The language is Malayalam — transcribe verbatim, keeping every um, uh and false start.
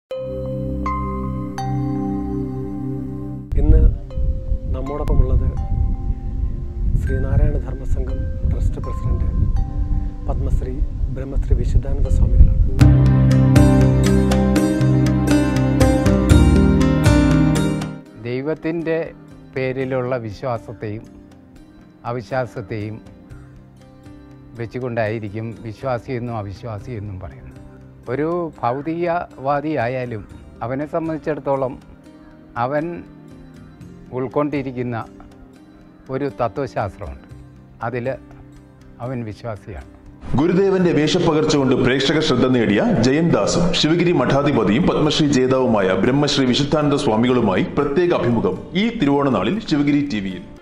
ഇന്ന് നമ്മോടൊപ്പമുള്ളത് ശ്രീനാരായണ ധർമ്മസംഘം ട്രസ്റ്റ് പ്രസിഡന്റ് പത്മശ്രീ ബ്രഹ്മശ്രീ വിശുദ്ധാനന്ദ സ്വാമികളാണ്. ദൈവത്തിൻ്റെ പേരിലുള്ള വിശ്വാസത്തെയും അവിശ്വാസത്തെയും വെച്ചുകൊണ്ടായിരിക്കും വിശ്വാസിയെന്നും അവിശ്വാസിയെന്നും പറയുന്നത്. ഒരു ഭൗതികവാദിയായാലും അവനെ സംബന്ധിച്ചിടത്തോളം അവൻ ഉൾക്കൊണ്ടിരിക്കുന്ന ഒരു തത്വശാസ്ത്രമുണ്ട്, അതിൽ അവൻ വിശ്വാസിയാണ്. ഗുരുദേവന്റെ വേഷപ്പകർച്ച കൊണ്ട് പ്രേക്ഷക ശ്രദ്ധ നേടിയ ജയൻദാസും ശിവഗിരി മഠാധിപതിയും പത്മശ്രീ ജേതാവുമായ ബ്രഹ്മശ്രീ വിശുദ്ധാനന്ദ സ്വാമികളുമായി പ്രത്യേക അഭിമുഖം ഈ തിരുവോണനാളിൽ ശിവഗിരി ടി വിയിൽ.